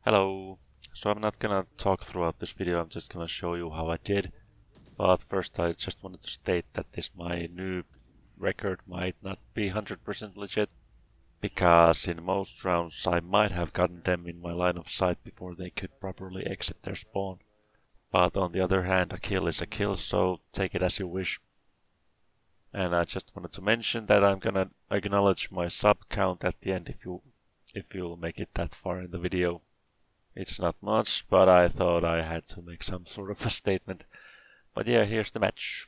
Hello. So I'm not gonna talk throughout this video, I'm just gonna show you how I did. But first I just wanted to state that my new record might not be 100% legit, because in most rounds I might have gotten them in my line of sight before they could properly exit their spawn. But on the other hand, a kill is a kill, so take it as you wish. And I just wanted to mention that I'm gonna acknowledge my sub count at the end if you'll make it that far in the video. It's not much, but I thought I had to make some sort of a statement. But yeah, here's the match.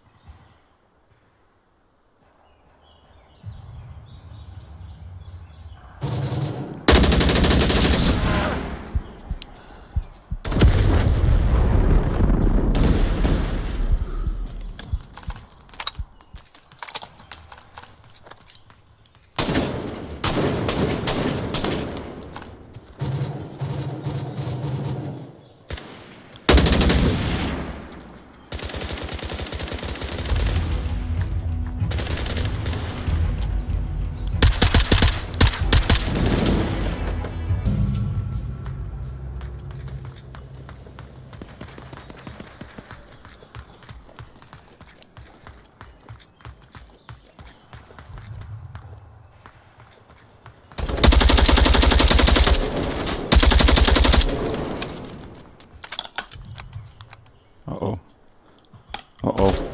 Uh-oh. Uh-oh.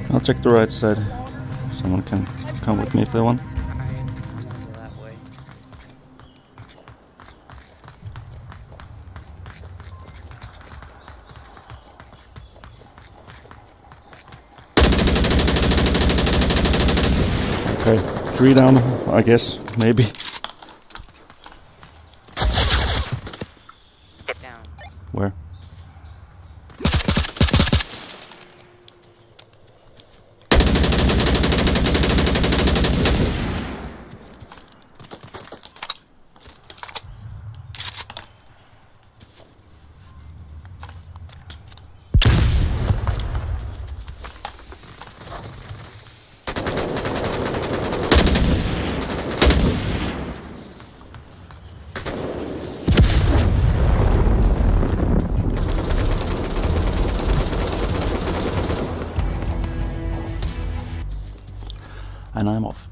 I'll check the right side. Someone can come with me if they want. That way. Okay, 3 down, I guess, maybe. Get down. Where? And I'm off.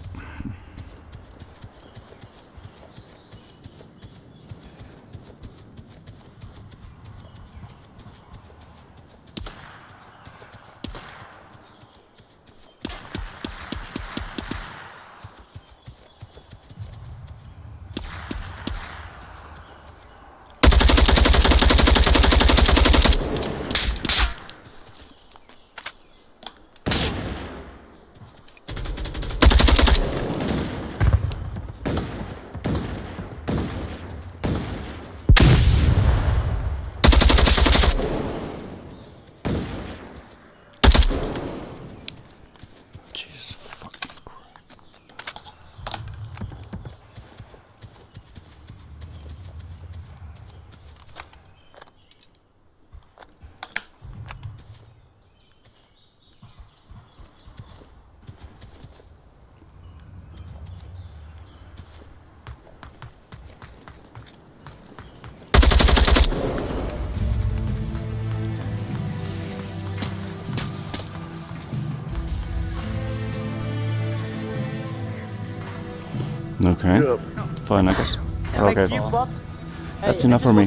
Okay, fine, I guess. Okay, that's enough for me.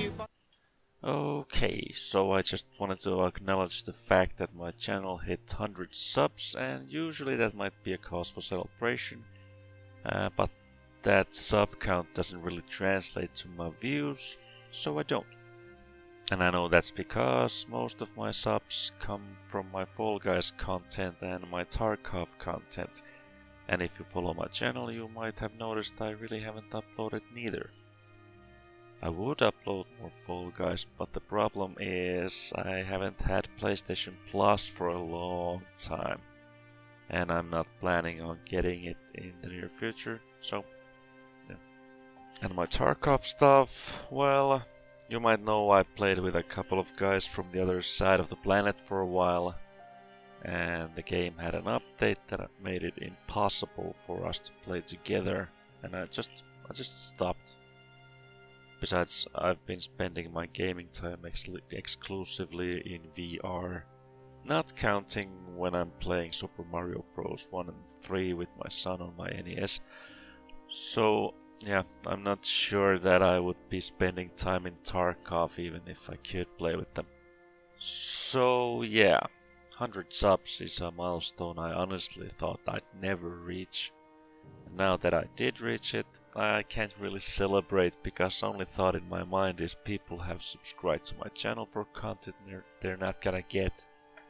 Okay, so I just wanted to acknowledge the fact that my channel hit 100 subs, and usually that might be a cause for celebration, but that sub count doesn't really translate to my views, so I don't. And I know that's because most of my subs come from my Fall Guys content and my Tarkov content. And if you follow my channel, you might have noticed I really haven't uploaded neither. I would upload more Fall Guys, but the problem is I haven't had PlayStation Plus for a long time. And I'm not planning on getting it in the near future, so yeah. And my Tarkov stuff, well, you might know I played with a couple of guys from the other side of the planet for a while. And the game had an update that made it impossible for us to play together, and I just stopped. Besides, I've been spending my gaming time exclusively in VR, not counting when I'm playing Super Mario Bros. 1 and 3 with my son on my NES. So yeah, I'm not sure that I would be spending time in Tarkov even if I could play with them. So yeah. 100 subs is a milestone I honestly thought I'd never reach. And now that I did reach it, I can't really celebrate because the only thought in my mind is people have subscribed to my channel for content they're not gonna get.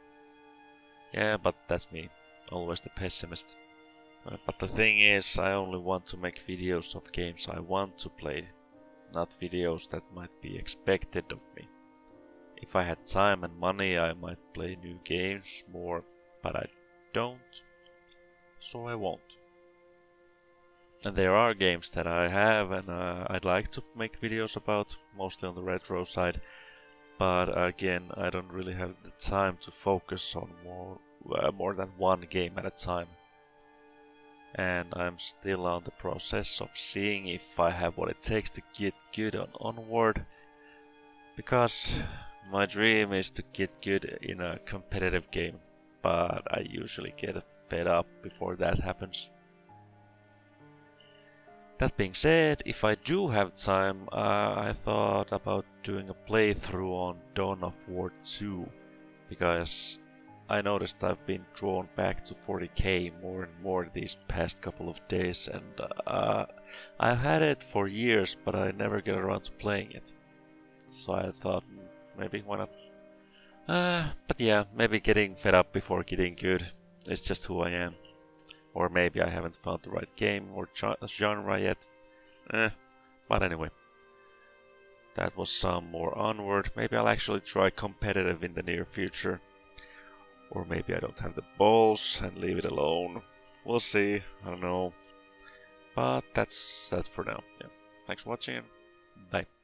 Yeah, but that's me, always the pessimist. But the thing is, I only want to make videos of games I want to play, not videos that might be expected of me. If I had time and money, I might play new games more, but I don't, so I won't. And there are games that I have and I'd like to make videos about, mostly on the retro side, but again, I don't really have the time to focus on more than one game at a time. And I'm still on the process of seeing if I have what it takes to get good on Onward, because my dream is to get good in a competitive game, but I usually get fed up before that happens. That being said, if I do have time, I thought about doing a playthrough on Dawn of War 2, because I noticed I've been drawn back to 40k more and more these past couple of days, and I've had it for years, but I never get around to playing it. So I thought, maybe, why not? But yeah, maybe getting fed up before getting good is just who I am. Or maybe I haven't found the right game or genre yet. But anyway. That was some more Onward. Maybe I'll actually try competitive in the near future. Or maybe I don't have the balls and leave it alone. We'll see. I don't know. But that's that for now. Yeah. Thanks for watching. Bye.